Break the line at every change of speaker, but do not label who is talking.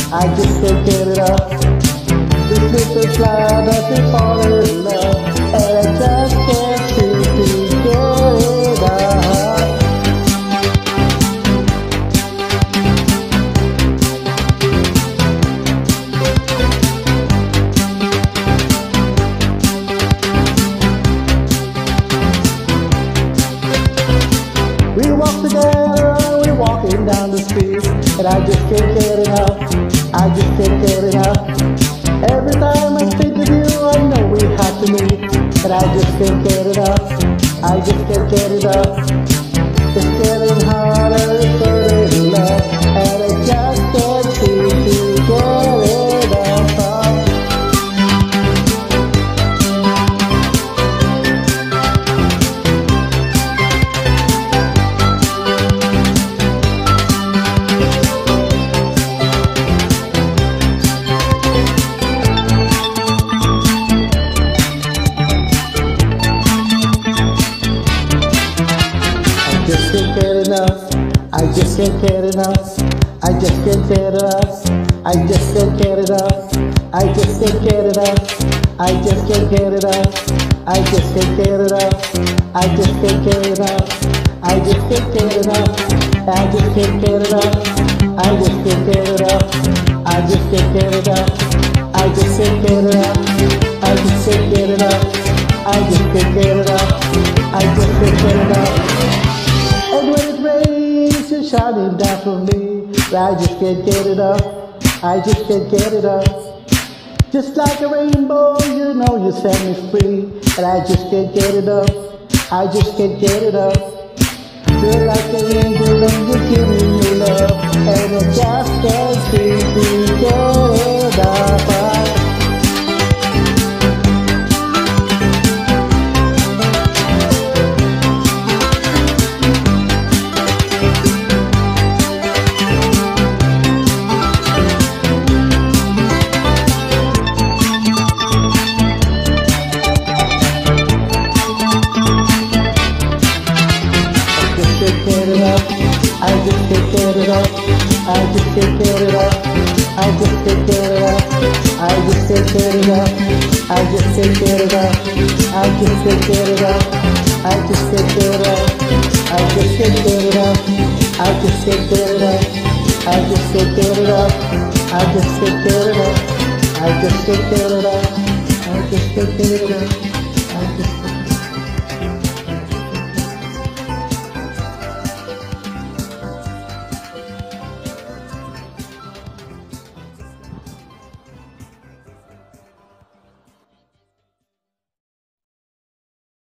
I just can't get it up. This little fly doesn't fall in love, and I just can't seem to get it up. We walk together, we're walking down the street, and I just can't get enough. I just can't get enough. Every time I think of you, I know we have to meet, but I just can't get enough. I just can't get enough. It's getting harder, it's getting love, and I just can't seem to get enough. I just can't get enough. I just can't get enough. I just can't get enough. I just can't get enough. I just can't get enough. I just can't get enough. I just can't get enough. I just can't get enough. I just can't get enough. I just can't get enough. I just can't get enough. I just can't get enough. I just can't get enough. I just can't get enough. I just can't get enough. And when it rains, you're shining down for me. I just can't get enough. I just can't get enough. Just like a rainbow, you know you set me free, and I just can't get enough. I just can't get enough. Feel like an angel and you're giving me love, and I just can't seem to get enough. I just can't get it up. I just can't get it up. I just can't get it up. I just can't get it up. I just can't get it up. I just can't get it up. I just can't get it up. I just can't get it up. I just can't get it up. I just can't get it up. I just can't get it up. I just can't get it up. I just can't get it up. I just